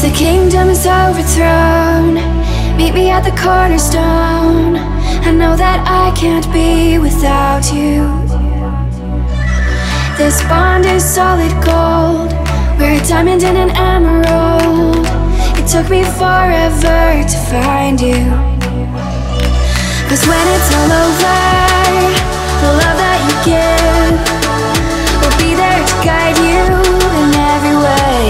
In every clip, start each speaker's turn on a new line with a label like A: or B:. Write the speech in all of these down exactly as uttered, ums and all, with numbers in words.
A: the kingdom is overthrown, meet me at the cornerstone. I know that I can't be without you. This bond is solid gold, we're a diamond and an emerald. It took me forever to find you. Cause when it's all over, the love that you give will be there to guide you in every way.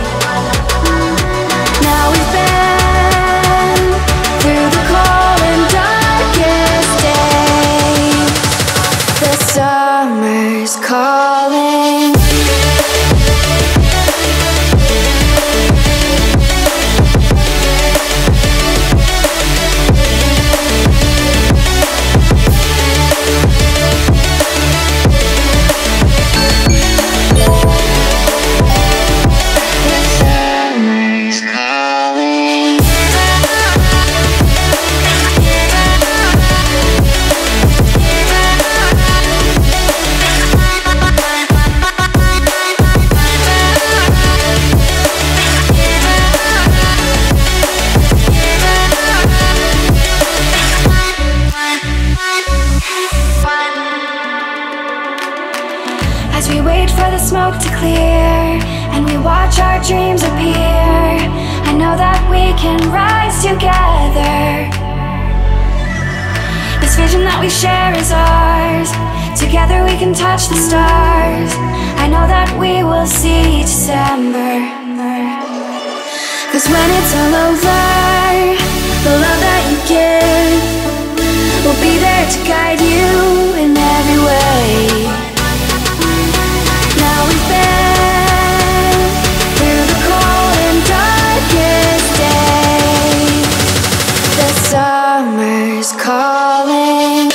A: Now we've been through the cold and darkest day. The summer's calling. As we wait for the smoke to clear and we watch our dreams appear, I know that we can rise together. This vision that we share is ours. Together we can touch the stars. I know that we will see December. Cause when it's all over, the love that you give will be there to guide you in every way. Now we've been through the cold and darkest day. The summer's calling.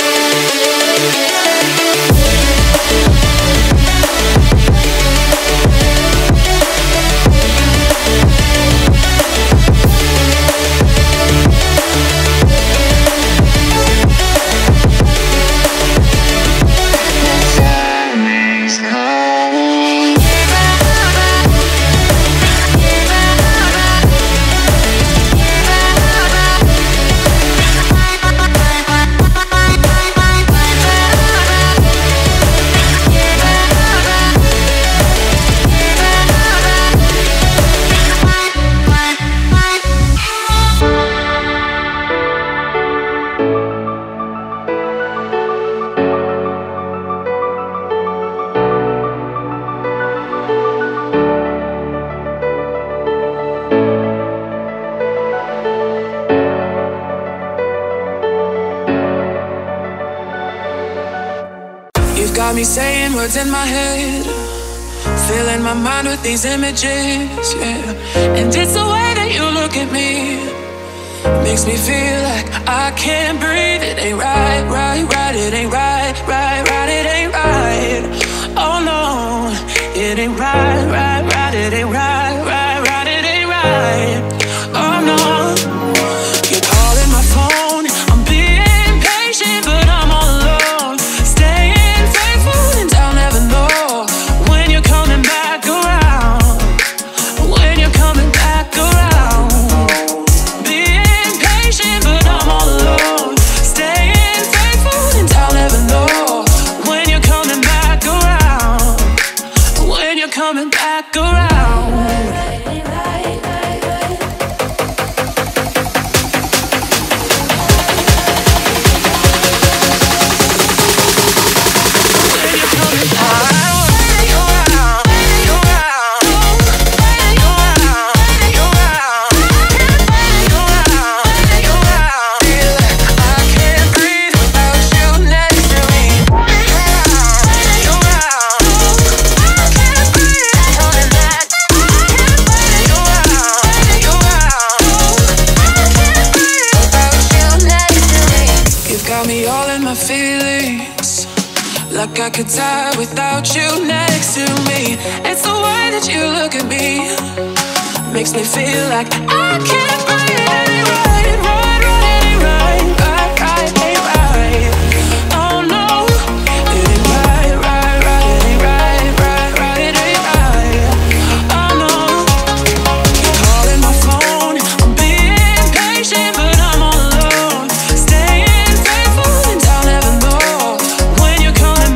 B: You've got me saying words in my head, filling my mind with these images, yeah. And it's the way that you look at me, makes me feel like I can't breathe. It ain't right, right, right, it ain't right, right, right, it ain't right. Oh no, it ain't right, right, right, it ain't right, right, right, it ain't right. Oh no, you're calling my phone, I'm being patient, but I'm all alone. Staying faithful and I'll never know when you're coming back around, when you're coming back around. Being patient, but I'm all alone. Staying faithful and I'll never know when you're coming back around, when you're coming back around. Like I could die without you next to me. It's the way that you look at me, makes me feel like I can't breathe.